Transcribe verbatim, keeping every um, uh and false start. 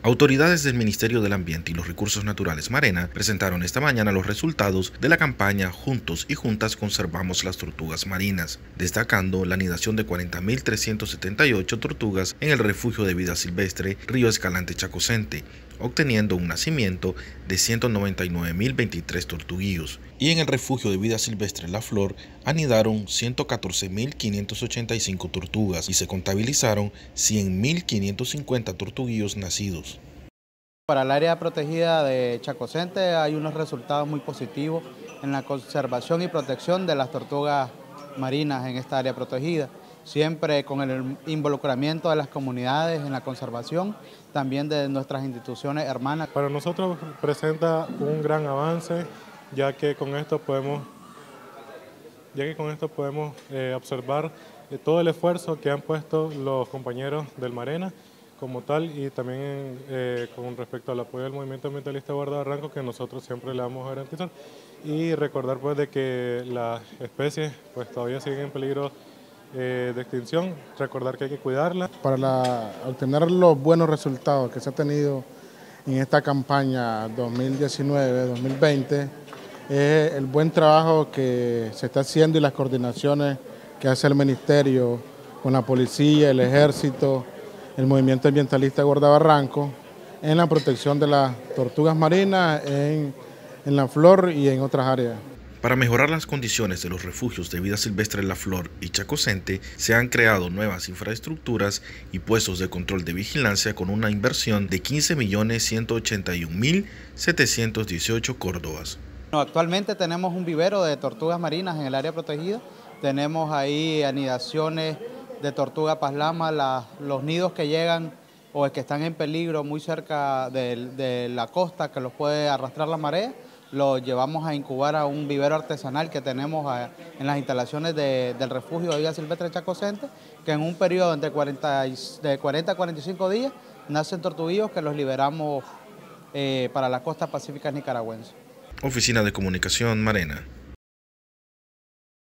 Autoridades del Ministerio del Ambiente y los Recursos Naturales Marena presentaron esta mañana los resultados de la campaña Juntos y Juntas Conservamos las Tortugas Marinas, destacando la anidación de cuarenta mil trescientas setenta y ocho tortugas en el Refugio de Vida Silvestre Río Escalante Chacocente, obteniendo un nacimiento de ciento noventa y nueve mil veintitrés tortuguillos, y en el Refugio de Vida Silvestre La Flor anidaron ciento catorce mil quinientas ochenta y cinco tortugas y se contabilizaron cien mil quinientos cincuenta tortuguillos nacidos. Para el área protegida de Chacocente hay unos resultados muy positivos en la conservación y protección de las tortugas marinas en esta área protegida, siempre con el involucramiento de las comunidades en la conservación, también de nuestras instituciones hermanas. Para nosotros presenta un gran avance, ya que con esto podemos, ya que con esto podemos eh, observar eh, todo el esfuerzo que han puesto los compañeros del Marena como tal, y también eh, con respecto al apoyo del movimiento ambientalista Guarda Barranco, que nosotros siempre le vamos a garantizar, y recordar pues de que las especies pues todavía siguen en peligro eh, de extinción, recordar que hay que cuidarlas. Para la, obtener los buenos resultados que se ha tenido en esta campaña dos mil diecinueve dos mil veinte, es el buen trabajo que se está haciendo y las coordinaciones que hace el Ministerio con la Policía, el Ejército, el movimiento ambientalista Guarda Barranco en la protección de las tortugas marinas en, en La Flor y en otras áreas. Para mejorar las condiciones de los refugios de vida silvestre La Flor y Chacocente, se han creado nuevas infraestructuras y puestos de control de vigilancia con una inversión de quince millones ciento ochenta y un mil setecientos dieciocho córdobas. Actualmente tenemos un vivero de tortugas marinas en el área protegida, tenemos ahí anidaciones de tortuga paslama, la, los nidos que llegan o que están en peligro muy cerca de, de la costa, que los puede arrastrar la marea, los llevamos a incubar a un vivero artesanal que tenemos a, en las instalaciones de, del refugio de vida silvestre Chacocente, que en un periodo entre cuarenta, de cuarenta a cuarenta y cinco días nacen tortuguillos que los liberamos eh, para la costa pacífica nicaragüense. Oficina de Comunicación Marena.